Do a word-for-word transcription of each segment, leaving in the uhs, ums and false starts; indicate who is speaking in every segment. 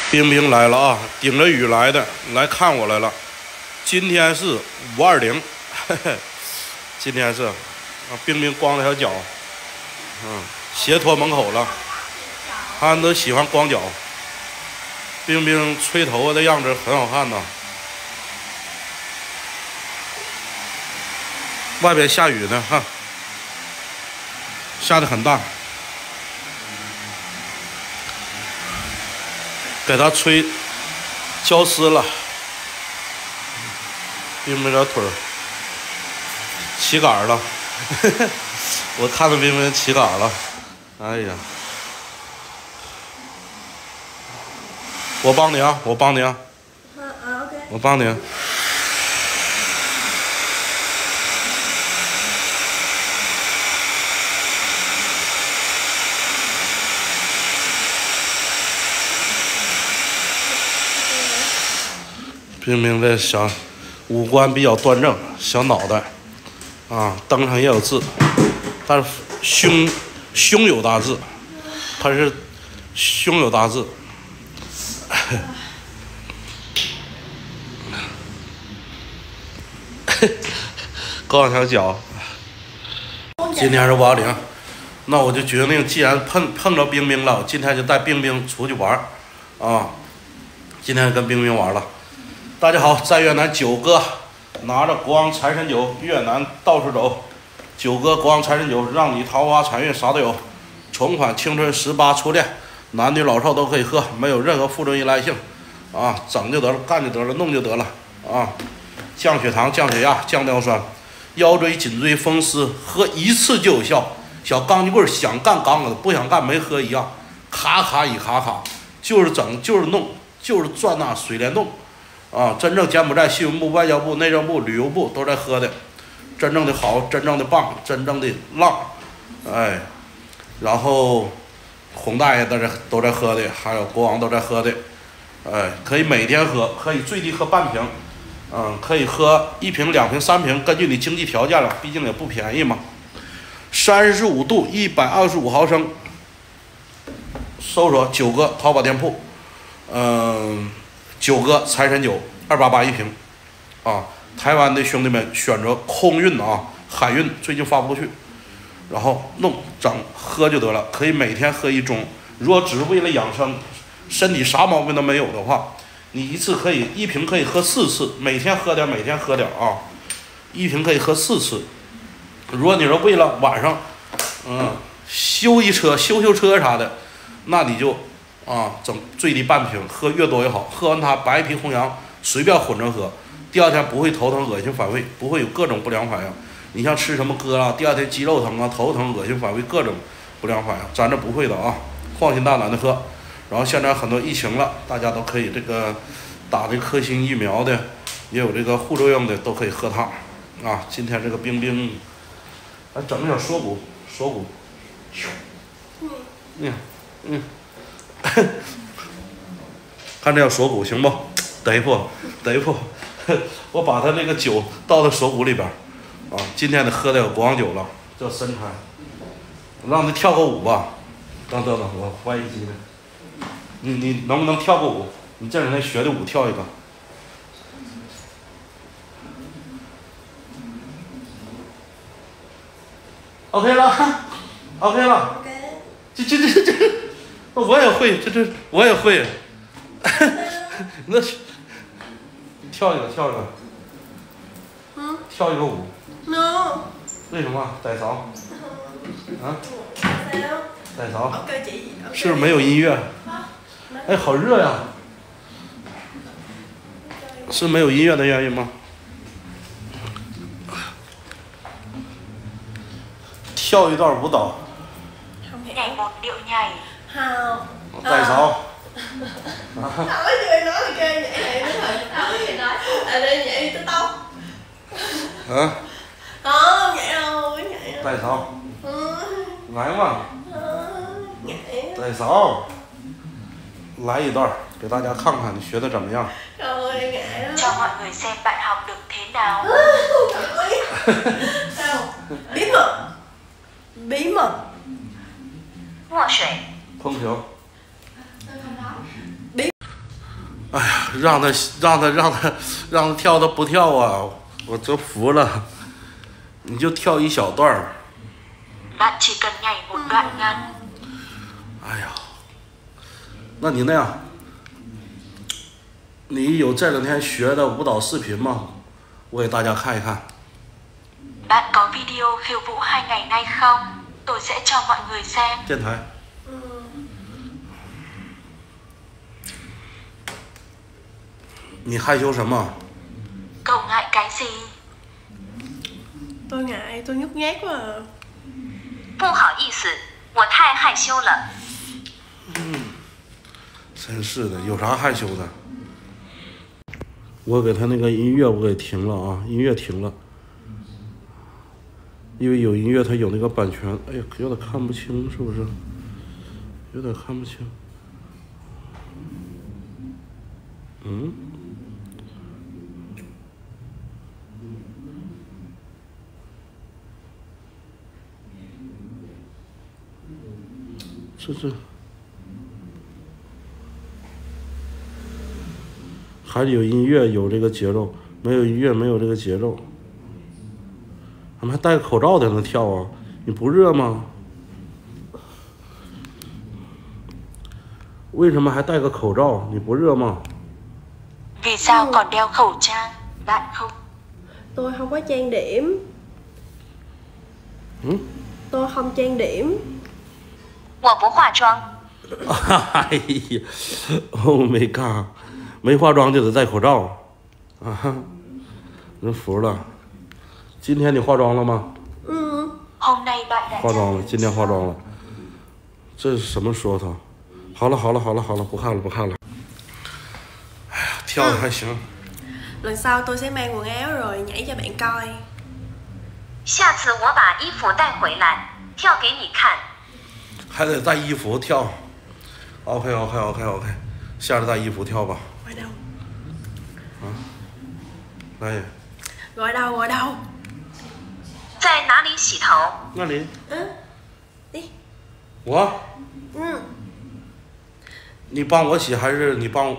Speaker 1: 冰冰来了啊，顶着雨来的，来看我来了。今天是五二零，今天是啊，冰冰光着小脚，嗯，鞋脱门口了。他们都喜欢光脚。冰冰吹头发的样子很好看呐。外边下雨呢，哈，下得很大。 给他吹浇湿了，冰冰这腿儿起杆了，我看到冰冰起杆了，哎呀，我帮你啊，我帮你啊，我帮你啊。冰冰这小五官比较端正，小脑袋，啊，灯上也有痣，但是胸胸有大痣，他是胸有大痣。光小脚。今天是五二零，那我就决定，既然碰碰着冰冰了，我今天就带冰冰出去玩啊！今天跟冰冰玩了。 大家好，在越南九哥拿着国王财神酒，越南到处走。九哥国王财神酒，让你桃花财运啥都有。同款青春十八初恋，男女老少都可以喝，没有任何副作用依赖性。啊，整就得了，干就得了，弄就得了。啊，降血糖、降血压、降尿酸，腰椎、颈椎、风湿，喝一次就有效。小钢筋棍想干杠的，不想干没喝一样，卡卡一卡卡，就是整，就是弄，就是转那水帘洞。 啊，真正柬埔寨新闻部、外交部、内政部、旅游部都在喝的，真正的好，真正的棒，真正的浪，哎，然后洪大爷都在都在喝的，还有国王都在喝的，哎，可以每天喝，可以最低喝半瓶，嗯，可以喝一瓶、两瓶、三瓶，根据你经济条件了，毕竟也不便宜嘛。三十五度，一百二十五毫升，搜索九哥淘宝店铺，嗯。 九哥财神酒二八八一瓶，啊，台湾的兄弟们选择空运啊，海运最近发不过去，然后弄整喝就得了，可以每天喝一盅。如果只是为了养生，身体啥毛病都没有的话，你一次可以一瓶可以喝四次，每天喝点，每天喝点啊，一瓶可以喝四次。如果你说为了晚上，嗯，修一车、修修车啥的，那你就。 啊，整最低半瓶，喝越多越好。喝完它白皮红羊随便混着喝，第二天不会头疼、恶心、反胃，不会有各种不良反应。你像吃什么鸽啊，第二天肌肉疼啊、头疼、恶心、反胃，各种不良反应，咱这不会的啊，放心大胆的喝。然后现在很多疫情了，大家都可以这个打这科兴疫苗的，也有这个副作用的，都可以喝它。啊，今天这个冰冰，还整点锁骨，锁骨，嗯嗯。 看这要锁骨行不？得不？得不？我把他那个酒倒到锁骨里边啊！今天得喝点国王酒了，这身材，让他跳个舞吧。等等等，我怀疑机的，你你能不能跳个舞？你这两天学的舞跳一个。OK 了 ，OK 了。这这这这。 我也会，这这我也会。那跳一个，跳一个，嗯，跳一个舞。No。为什么？逮勺。啊？逮勺。是不是没有音乐？哎，好热呀！是没有音乐的原因吗？跳一段舞蹈。
Speaker 2: Không.
Speaker 1: Tại sao?
Speaker 2: Nói gì nói là kêu nhảy này nữa rồi. Nói gì nói. À đây nhảy đi tới tóc.
Speaker 1: Hả?
Speaker 2: Không, nhảy đâu, nhảy đâu.
Speaker 1: Tại sao?
Speaker 2: Ừ.
Speaker 1: 来嘛。
Speaker 2: nhảy.
Speaker 1: Tại sao? 来一段给大家看看你学的怎么样。
Speaker 2: Rồi nhảy đó.
Speaker 3: Cho mọi người xem bạn học được thế nào.
Speaker 2: Sao? Bí mật. Bí mật.
Speaker 3: 墨水。
Speaker 1: 烹调。
Speaker 2: bí
Speaker 1: 哎呀，让他让他让他让他跳，他不跳啊！我真服了。你就跳一小段儿。
Speaker 3: Bạn chỉ cần nhảy một đoạn ngắn。
Speaker 1: 哎呀，那你那样，你有这两天学的舞蹈视频吗？我给大家看一看。
Speaker 3: Bạn có video khiêu vũ hai ngày nay không? Tôi sẽ cho mọi người xem。
Speaker 1: 电台。你害羞什么？
Speaker 3: Cậu ngại cái gì?
Speaker 2: Tôi ngại, tôi nhút nhát quá à.
Speaker 3: 不好意思，我太害羞了。
Speaker 1: 嗯，真是的，有啥害羞的？我给他那个音乐我给停了啊，音乐停了，因为有音乐它有那个版权。哎呀，有点看不清，是不是？有点看不清。嗯。这是还有音乐有这个节奏，没有音乐没有这个节奏。他们还戴个口罩才能跳啊？你不热吗？为什么还戴个口罩？你不热吗？
Speaker 3: Vì sao còn đeo khẩu trang? Bạn không?
Speaker 2: Tôi không có trang điểm.
Speaker 1: Ừ?
Speaker 2: Tôi không trang điểm.
Speaker 3: 我不化妆。
Speaker 1: 哎呀，哦没干，没化妆就得戴口罩，啊，真服了。今天你化妆了吗？
Speaker 2: 嗯。
Speaker 3: Hôm nay bạn đã
Speaker 1: 化妆了，今天化妆了。这是什么说头？好了好了好了好了，不看了不看了。哎呀，跳的还行。
Speaker 2: Lần sau tôi sẽ mang quần áo rồi nhảy cho bạn coi.
Speaker 3: 下次我把衣服带回来，跳给你看。
Speaker 1: 还得带衣服跳 ，OK OK OK OK， 下次带衣服跳吧。
Speaker 2: Gọi đâu？
Speaker 1: 啊，来。
Speaker 2: Gọi đâu gọi đâu？
Speaker 3: 在哪里洗头？
Speaker 1: 那里。
Speaker 2: 嗯，đi。
Speaker 1: 我。
Speaker 2: 嗯。
Speaker 1: 你帮我洗还是你帮？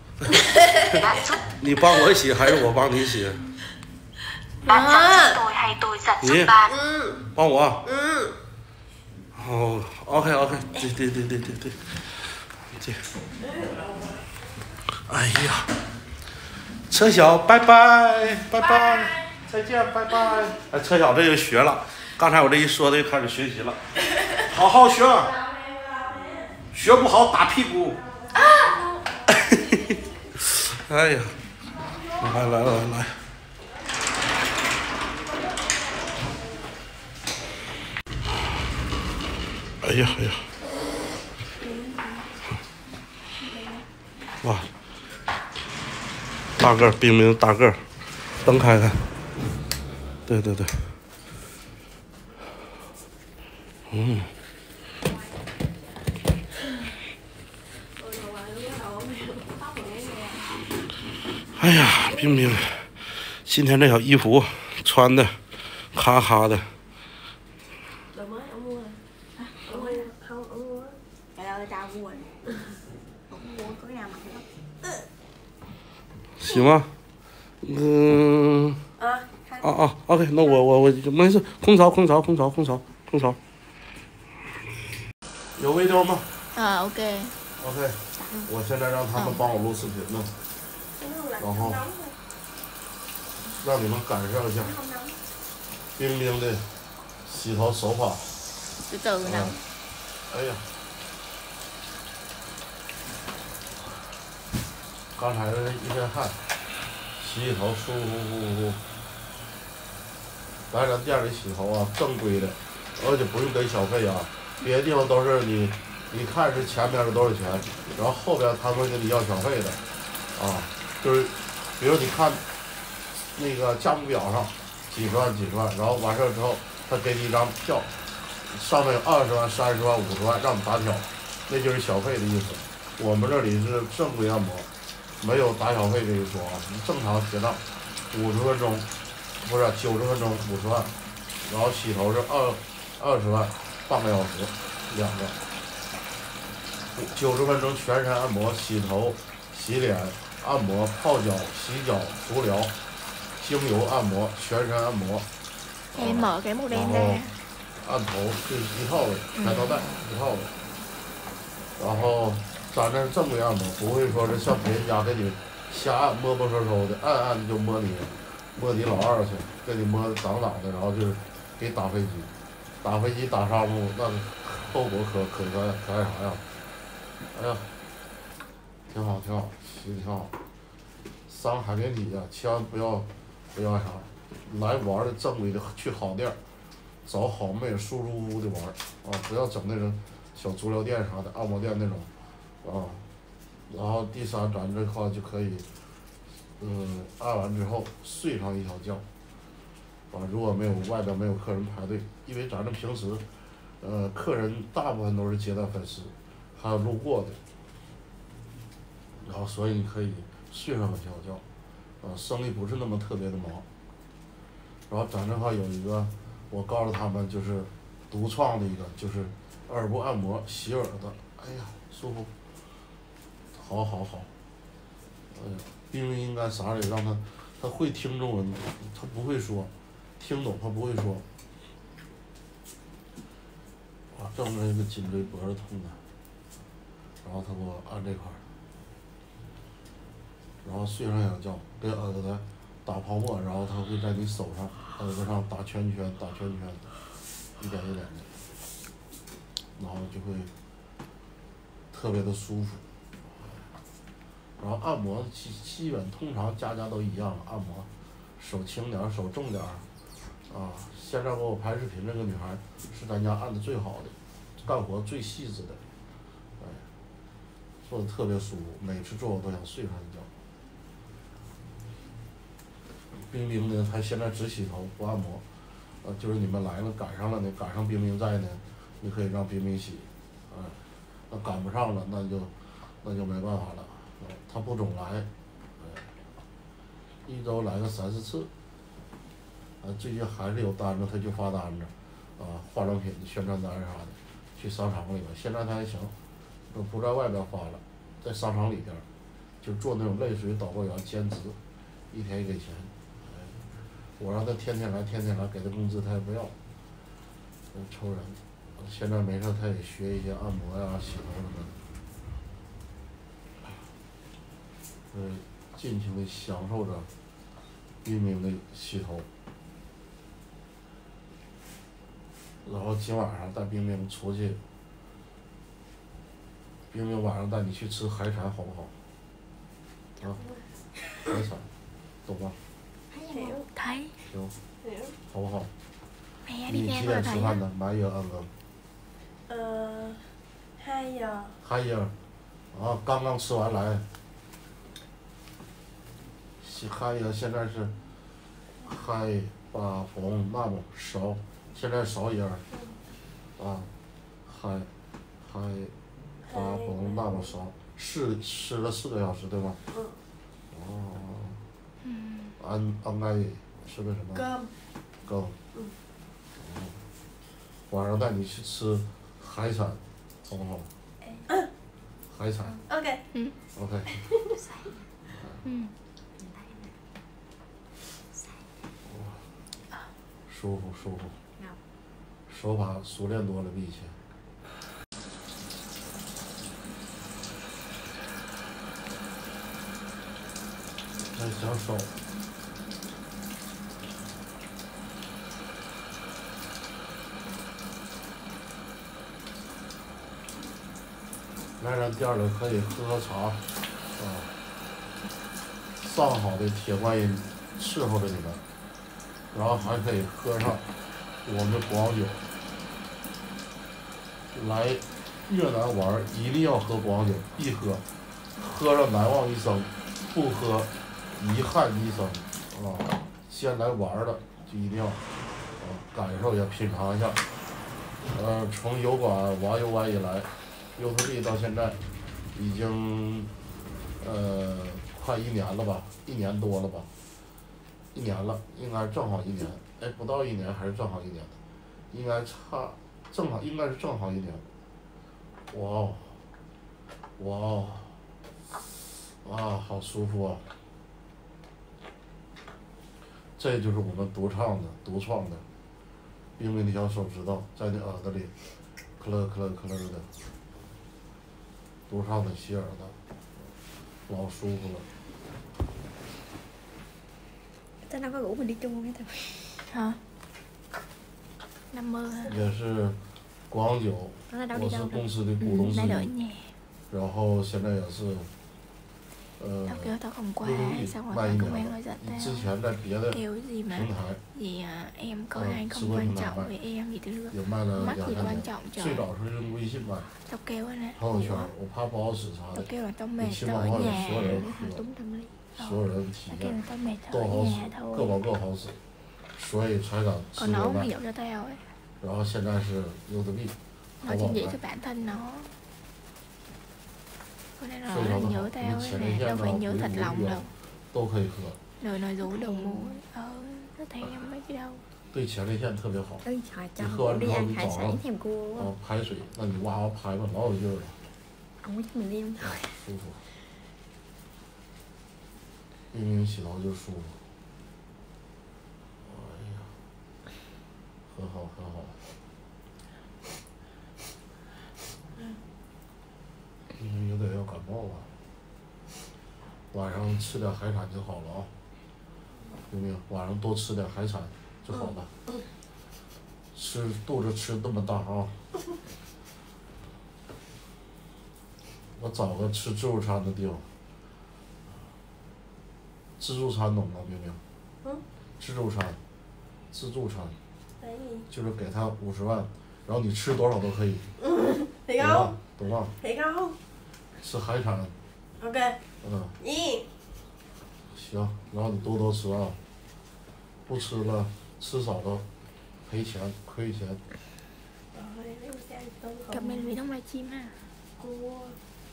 Speaker 1: 你帮我洗还是我帮你洗？
Speaker 3: Bạn giặt giúp tôi hay tôi giặt giúp bạn？
Speaker 2: 嗯。
Speaker 1: 帮我。
Speaker 2: 嗯。
Speaker 1: 哦 ，OK OK， 对对对对对对，对。哎呀，车小，拜拜拜拜，再见，拜拜。哎，车小这就学了，刚才我这一说，他就开始学习了，好好学，学不好打屁股。啊！哎呀，来来来来。 哎呀哎呀！哇，大个儿，冰冰大个儿，灯开开。对对对。嗯。哎呀，冰冰，今天这小衣服穿的，咔咔的。 行吗？嗯。啊。啊啊 ，OK， 那我我我没事，空调空调空调空调空调。有微调吗？
Speaker 4: 啊 ，OK。
Speaker 1: OK， 我现在让他们帮我录视频呢，然后让你们感受一下冰冰的洗头手法。
Speaker 4: từ từ nào。
Speaker 1: 哎呀。 刚才一身汗，洗洗头舒舒服服。来咱店里洗头啊，正规的，而且不用给小费啊。别的地方都是你，你看是前边是多少钱，然后后边他会给你要小费的，啊，就是，比如你看那个价目表上几十万几十万，然后完事儿之后，他给你一张票，上面有二十万、三十万、五十万让你打挑，那就是小费的意思。我们这里是正规按摩。 没有打小费这一说啊，正常结账，五十分钟，不是九十分钟五十万，然后洗头是二二十万，半个小时，两个，九十分钟全身按摩，洗头、洗洗脸、按摩、泡脚、洗脚、足疗、精油按摩、全身按摩。
Speaker 4: Em mở cái màu
Speaker 1: 然
Speaker 4: đen
Speaker 1: 后
Speaker 4: ra.
Speaker 1: 按头就是一套的，开刀带一套的。然后咱这正规按摩，不会说是像别人家给你瞎按摸摸搜搜的，按按就摸你，摸你老二去，给你摸长长的，然后就是给你打飞机，打飞机打伤部，那后果可可可可爱啥呀？哎呀，挺好挺好，洗的挺好。上海绵体呀，千万不要不要啥，来玩的正规的去好店儿。 找好妹，舒舒服服的玩儿啊！不要整那种小足疗店啥的、按摩店那种啊。然后第三，咱这块就可以，嗯，按完之后睡上一小觉。啊，如果没有外边没有客人排队，因为咱这平时，呃，客人大部分都是接待粉丝，还有路过的。然后所以你可以睡上个小觉，啊，生意不是那么特别的忙。然后咱这块有一个。 我告诉他们，就是独创的一个，就是耳部按摩洗耳的，哎呀，舒服，好好好，哎呀，冰冰应该啥也让他，他会听中文，他不会说，听懂他不会说，啊，正着一个颈椎脖子痛的，然后他给我按这块儿，然后睡上两觉，给耳朵打泡沫，然后他会在你手上。 耳朵上打圈圈，打圈圈，一点一点的，然后就会特别的舒服。然后按摩基基本通常家家都一样，按摩手轻点儿，手重点儿。啊，现在给我拍视频这个女孩是咱家按的最好的，干活最细致的，哎，做的特别舒服，每次做我都想睡上一觉。 冰冰呢，他现在只洗头不按摩，呃，就是你们来了赶上了呢，赶上冰冰在呢，你可以让冰冰洗，啊、呃，那赶不上了，那就那就没办法了，呃、他不总来，呃，一周来个三四次，啊、呃，最近还是有单子他就发单子，啊、呃，化妆品宣传单啥的，去商场里边，现在他还行，都不在外边发了，在商场里边，就做那种类似于导购员兼职，一天一给钱。 我让他天天来，天天来，给他工资他也不要，嗯，抽人。现在没事，他也学一些按摩呀、洗头什么的，呃，尽情的享受着冰冰的洗头。然后今晚上带冰冰出去，冰冰晚上带你去吃海产，好不好？啊，海产，懂吗？
Speaker 4: Thấy.
Speaker 1: 行，好不好？
Speaker 4: Mẹ
Speaker 1: 你
Speaker 4: đi
Speaker 1: 几
Speaker 4: nghe
Speaker 1: 点
Speaker 4: mà
Speaker 1: 吃
Speaker 4: thấy
Speaker 1: 饭
Speaker 4: á.
Speaker 1: 呢？满月恩恩。
Speaker 2: 呃，hai giờ.
Speaker 1: hai giờ，啊，刚刚吃完来。hai giờ现在是hai ba bốn năm sáu，现在sáu giờ，啊，hai hai ba bốn năm sáu，四吃了四个小时对吗？
Speaker 2: 嗯。
Speaker 1: 哦。ăn ăn ngay 吃的什么？
Speaker 2: cơm。
Speaker 1: 羹。
Speaker 2: 嗯。
Speaker 1: 哦。晚上带你去吃海产，好不好？
Speaker 2: 嗯。
Speaker 1: 海产。
Speaker 2: OK。
Speaker 4: 嗯。
Speaker 1: OK。
Speaker 4: 嗯。
Speaker 1: 舒服舒服。手法熟练多了比以前。再小手。来咱店里可以喝喝茶，啊，上好的铁观音伺候着你们，然后还可以喝上我们的广酒。来越南玩一定要喝广酒，一喝，喝了难忘一生，不喝遗憾一生。啊，先来玩的就一定要，啊，感受一下，品尝一下。呃，从油管玩游玩以来。YouTube 到现在已经呃快一年了吧，一年多了吧，一年了，应该正好一年，哎，不到一年还是正好一年，应该差正好应该是正好一年。哇哦，哇哦， 啊，好舒服啊！这就是我们独创的、独创的，冰冰的小手指头在你耳朵里，克勒克勒克勒的，独创的洗耳的，老舒服了。
Speaker 2: Tao đâu có rủ mình đi chung không hả Tao?
Speaker 4: Hả? Năm mơ hả?
Speaker 1: 也是广酒，我是公司的股东之
Speaker 4: Nay đỡ
Speaker 1: 一，
Speaker 4: nhà.
Speaker 1: 然后现在也是，呃，
Speaker 4: Tao kêu tao không qua,
Speaker 1: 录录
Speaker 4: xong
Speaker 1: 影
Speaker 4: rồi
Speaker 1: 卖
Speaker 4: tao
Speaker 1: 一
Speaker 4: công
Speaker 1: 年
Speaker 4: an
Speaker 1: 了
Speaker 4: nói giận。
Speaker 1: 你之
Speaker 4: tao
Speaker 1: 前在别的
Speaker 4: kêu gì mà
Speaker 1: 平台
Speaker 4: gì à, em có
Speaker 1: Ờ,
Speaker 4: ai
Speaker 1: sư
Speaker 4: không
Speaker 1: quân
Speaker 4: quan
Speaker 1: là
Speaker 4: trọng
Speaker 1: vậy.
Speaker 4: với em gì được.
Speaker 1: 也卖了
Speaker 4: Mắc
Speaker 1: 两
Speaker 4: gì
Speaker 1: 三
Speaker 4: quan
Speaker 1: 年，
Speaker 4: trọng
Speaker 1: 最
Speaker 4: trời.
Speaker 1: 早是用微信卖，
Speaker 4: Tao kêu á nè.
Speaker 1: 朋友圈
Speaker 4: Ủa?
Speaker 1: 我怕不好使啥
Speaker 4: Tao
Speaker 1: 的，
Speaker 4: kêu là tao
Speaker 1: 你
Speaker 4: mệt,
Speaker 1: 起
Speaker 4: tao
Speaker 1: 码
Speaker 4: ở
Speaker 1: 让
Speaker 4: nhà.
Speaker 1: 所有人
Speaker 2: Hả?
Speaker 1: 喝，
Speaker 2: Đúng tâm lý.
Speaker 1: 所有人体
Speaker 4: Tao kêu
Speaker 1: 验
Speaker 4: là tao mệt, tao
Speaker 1: 都
Speaker 4: ở
Speaker 1: 好使
Speaker 4: nhà，thôi.
Speaker 1: 各保各好使，所以才敢吃
Speaker 4: Còn
Speaker 1: 点
Speaker 4: nó không
Speaker 1: 卖。
Speaker 4: hiểu cho tao ấy.
Speaker 1: 然后现在是优德币，
Speaker 4: Nó
Speaker 1: 淘
Speaker 4: chỉ
Speaker 1: 宝
Speaker 4: nghĩ
Speaker 1: 卖
Speaker 4: cho，bản thân nó. Cho nên là
Speaker 1: 非
Speaker 4: nó
Speaker 1: 常的
Speaker 4: nhớ
Speaker 1: 好，
Speaker 4: tao
Speaker 1: 你
Speaker 4: ấy
Speaker 1: 前
Speaker 4: nè,
Speaker 1: 列腺
Speaker 4: đâu
Speaker 1: 呢、
Speaker 4: phải
Speaker 1: 维
Speaker 4: nhớ
Speaker 1: 骨
Speaker 4: thật
Speaker 1: 力
Speaker 4: lòng
Speaker 1: 啊
Speaker 4: đâu.
Speaker 1: 都可以喝，
Speaker 4: Lời nói dối đầu mùa. Ờ, nó thèm mấy cái đâu.
Speaker 1: 对前列腺特别好。
Speaker 2: Ơi trời, cho
Speaker 1: Thì
Speaker 2: ông
Speaker 1: Khương
Speaker 2: đi
Speaker 1: nó
Speaker 2: ăn
Speaker 1: bị
Speaker 2: hải
Speaker 1: bỏ.
Speaker 2: sản thèm cua quá.
Speaker 1: 啊，排水，那你哇哇排吧，老有劲儿了，
Speaker 2: Ông có chắc mình đi không?
Speaker 1: 啊，舒服。冰冰洗头就舒服。哎呀，很好很好。冰冰有点要感冒了，晚上吃点海产就好了啊。冰冰，晚上多吃点海产就好了。吃肚子吃那么大啊！我找个吃自助餐的地方。自助餐懂吗，冰冰？
Speaker 2: 嗯。
Speaker 1: 自助餐，自助餐
Speaker 2: Đấy gì?
Speaker 1: 就是给他五十万，然后你吃多少都可以，
Speaker 2: Thiệt
Speaker 1: 懂吗
Speaker 2: không?？
Speaker 1: 懂吗？
Speaker 2: Thiệt không?
Speaker 1: 吃海产，
Speaker 2: Ok.
Speaker 1: 嗯，
Speaker 2: Gì?
Speaker 1: 行，然后你多多吃啊，不吃了，吃少了，赔钱亏钱。
Speaker 2: Rồi, lấy xe ăn tôm không?
Speaker 4: Comment vì trong livestream á.
Speaker 2: Cua.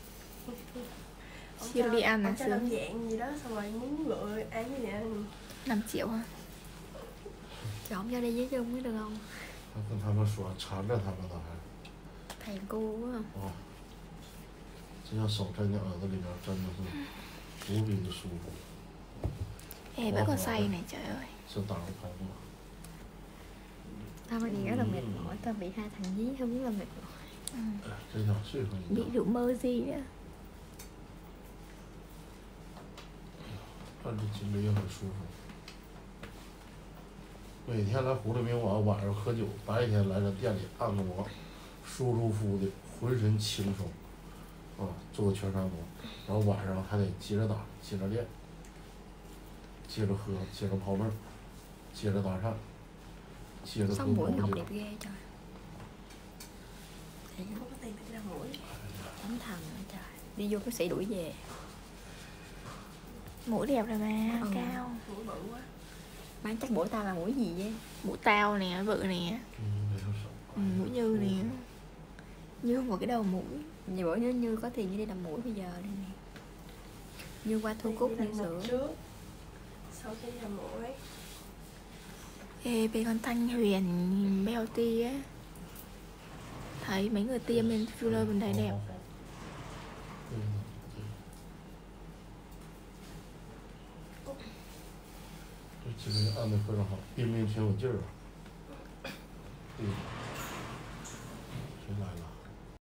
Speaker 2: Ông
Speaker 4: Siêu
Speaker 2: cho-
Speaker 4: đi ăn là
Speaker 2: ông cho
Speaker 4: sướng.
Speaker 2: làm dạng gì đó xong rồi muốn lựa ăn cái gì ăn.
Speaker 4: năm triệu hả?
Speaker 2: Cho ông cho đi với chung mới được không?
Speaker 1: 他跟他们说缠着他们了还，
Speaker 2: Thèm cua quá à.
Speaker 1: 哦，这要手在你耳朵里边真的是无比的舒服，
Speaker 4: Ê, vẫn còn say này, trời ơi.
Speaker 1: 是打了泡沫。
Speaker 2: Tao mới nghĩ rất là mệt mỏi, tao bị hai thằng dí không biết là mệt mỏi.
Speaker 1: 哎，真想睡上一
Speaker 4: Bị
Speaker 1: 觉。
Speaker 4: rượu mơ gì nữa.
Speaker 1: 但是精神也很舒服。每天来胡志明玩，晚上喝酒，白天来这店里按个摩，舒舒服服的，浑身轻松，啊，做个全身摩，然后晚上还得接着打，接着练，接着喝，接着泡妹儿，接着搭讪，接着喝
Speaker 2: Xong buổi
Speaker 1: 葡
Speaker 2: học
Speaker 1: 萄酒
Speaker 2: đẹp。ghê trời. Thiệt không có tiền để ra mũi. Đánh thằng nữa trời. Đi vô bác sĩ đuổi về.
Speaker 4: Mũi đẹp rồi mà,
Speaker 2: Ừ.
Speaker 4: cao.
Speaker 2: Mũi bự quá. Má chắc mũi tao là mũi gì vậy?
Speaker 4: Mũi tao nè, bự nè.
Speaker 1: 嗯，没有少。
Speaker 4: Ừ, mũi Như nè. Như không có cái đầu mũi.
Speaker 2: Nhiều bữa như, như có tiền như đi làm mũi bây giờ đây nè. Như qua thu cúc như sữa.
Speaker 5: Trước sau khi làm mũi.
Speaker 4: Ê, bên con Thanh Huyền Beauty á. Thấy mấy người tiêm lên filler bên đấy đẹp.
Speaker 1: 对的，对。这今天按的非常好，冰冰挺有劲儿啊。对。谁来了？